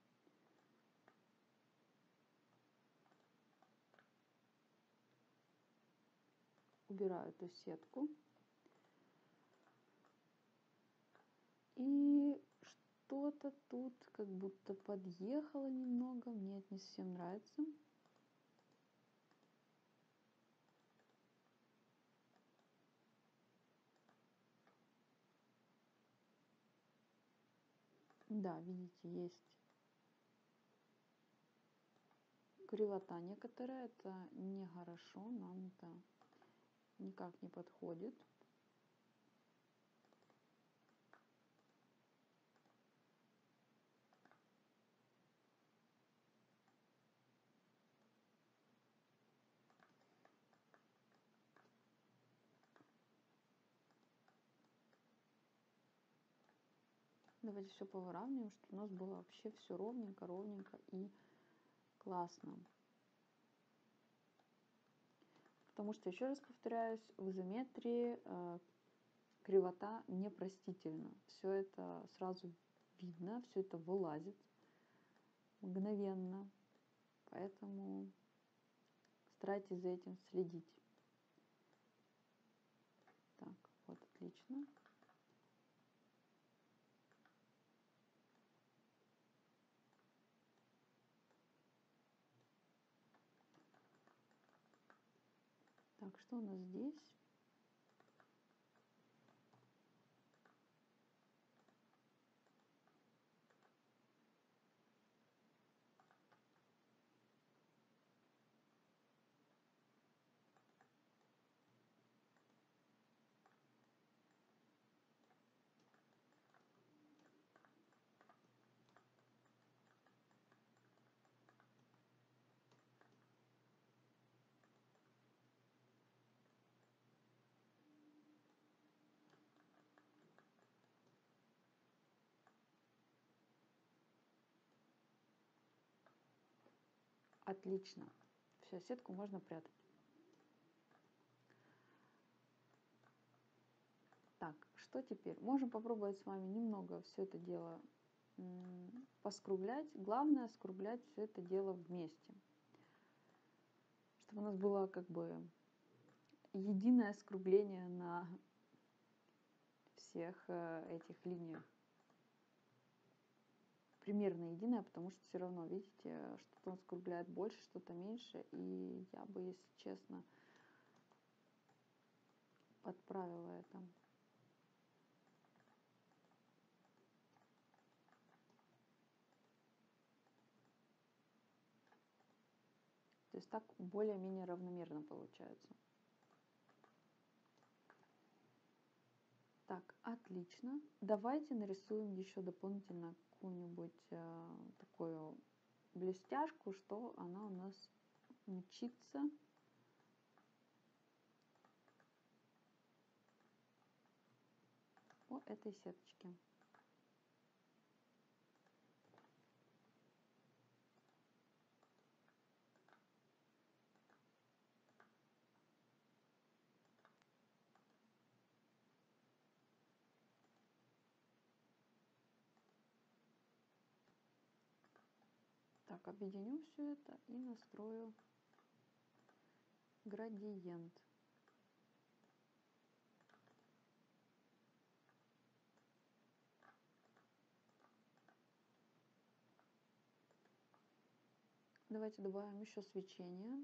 Убираю эту сетку. И что-то тут как будто подъехало немного. Мне это не совсем нравится. Да, видите, есть кривота некоторая. Это нехорошо. Нам это никак не подходит. Давайте все повыравниваем, чтобы у нас было вообще все ровненько, ровненько и классно. Потому что, еще раз повторяюсь, в изометрии э, кривота непростительна. Все это сразу видно, все это вылазит мгновенно. Поэтому старайтесь за этим следить. Так, вот, отлично. Так, что у нас здесь? Отлично. Все, сетку можно прятать. Так, что теперь? Можем попробовать с вами немного все это дело поскруглять. Главное скруглять все это дело вместе. Чтобы у нас было как бы единое скругление на всех этих линиях. Примерно единое, потому что все равно, видите, что-то он скругляет больше, что-то меньше. И я бы, если честно, подправила это. То есть так более-менее равномерно получается. Так, отлично. Давайте нарисуем еще дополнительно какую-нибудь э, такую блестяшку, что она у нас мчится по этой сеточке. Так, объединю все это и настрою градиент. Давайте добавим еще свечение.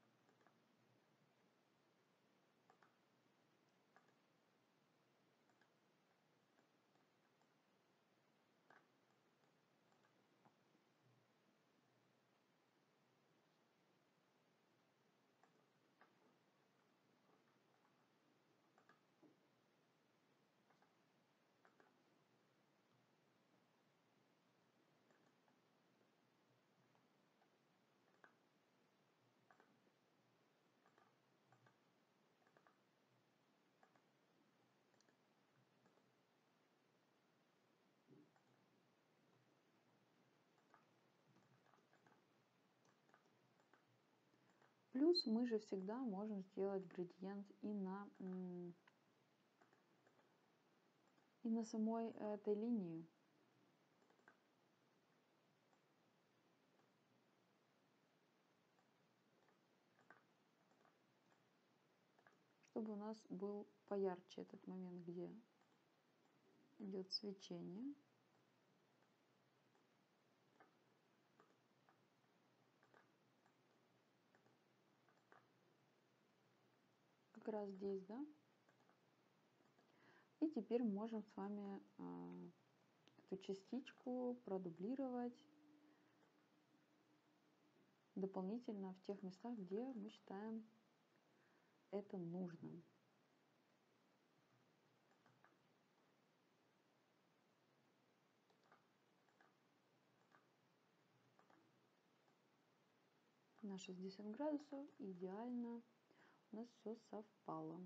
Плюс мы же всегда можем сделать градиент и на, и на самой этой линии. Чтобы у нас был поярче этот момент, где идет свечение. Как раз здесь, да? И теперь можем с вами э, эту частичку продублировать дополнительно в тех местах, где мы считаем это нужным. На шестьдесят градусов идеально у нас все совпало.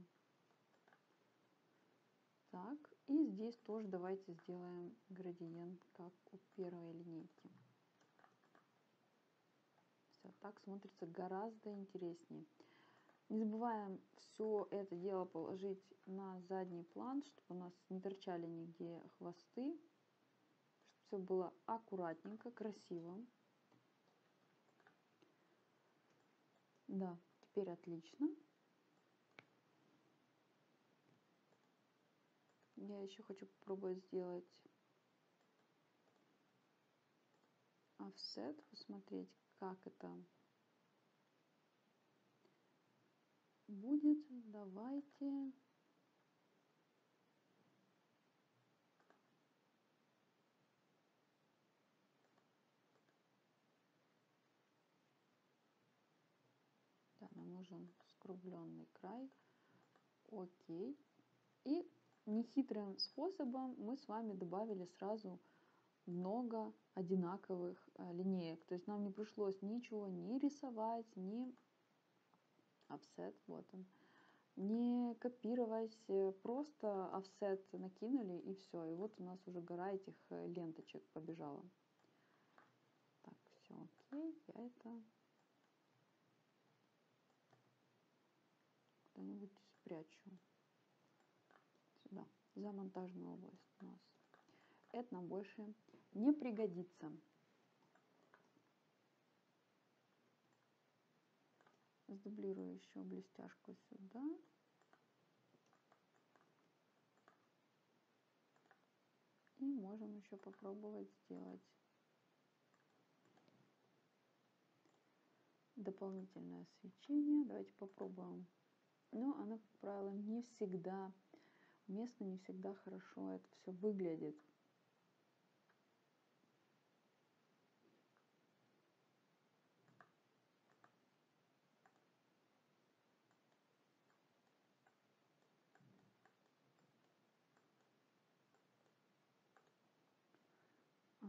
Так, и здесь тоже давайте сделаем градиент, как у первой линейки. Все, так смотрится гораздо интереснее. Не забываем все это дело положить на задний план, чтобы у нас не торчали нигде хвосты, чтобы все было аккуратненько, красиво. Да, теперь отлично. Я еще хочу попробовать сделать офсет, посмотреть, как это будет. Давайте. Да, нам нужен скругленный край. Окей. И нехитрым способом мы с вами добавили сразу много одинаковых э, линеек. То есть нам не пришлось ничего не рисовать, ни офсет, вот он, не копировать, просто офсет накинули и все. И вот у нас уже гора этих ленточек побежала. Так, все окей, я это куда-нибудь спрячу. Сюда, за монтажную область у нас. Это нам больше не пригодится. Сдублирую еще блестяшку сюда. И можем еще попробовать сделать дополнительное свечение. Давайте попробуем. Но оно, как правило, не всегда уместно, не всегда хорошо это все выглядит.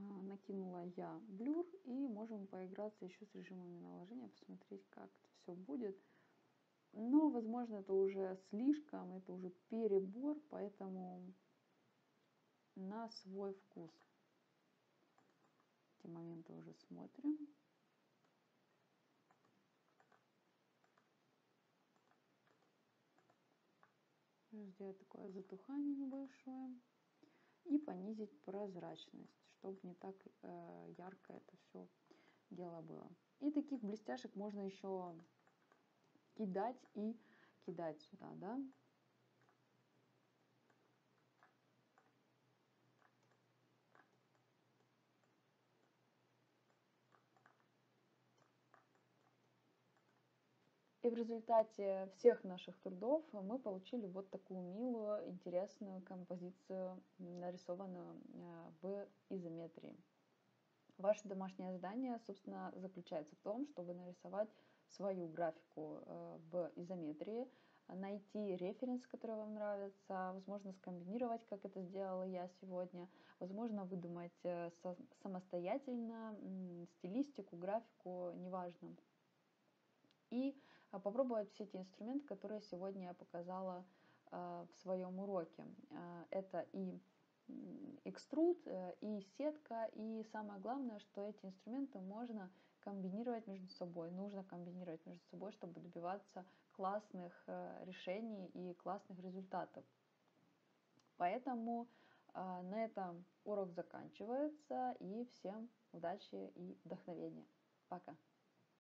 накинула я блюр, и можем поиграться еще с режимами наложения, посмотреть, как это все будет. Но, возможно, это уже слишком, это уже перебор, поэтому на свой вкус. Эти моменты уже смотрим. Сделать такое затухание небольшое. И понизить прозрачность, чтобы не так э, ярко это все дело было. И таких блестяшек можно еще кидать и кидать сюда, да. И в результате всех наших трудов мы получили вот такую милую, интересную композицию, нарисованную в изометрии. Ваше домашнее задание, собственно, заключается в том, чтобы нарисовать свою графику в изометрии, найти референс, который вам нравится, возможно, скомбинировать, как это сделала я сегодня, возможно, выдумать самостоятельно стилистику, графику, неважно. И попробовать все те инструменты, которые сегодня я показала в своем уроке. Это и экструд, и сетка, и самое главное, что эти инструменты можно комбинировать между собой, нужно комбинировать между собой, чтобы добиваться классных решений и классных результатов. Поэтому на этом урок заканчивается, и всем удачи и вдохновения. Пока!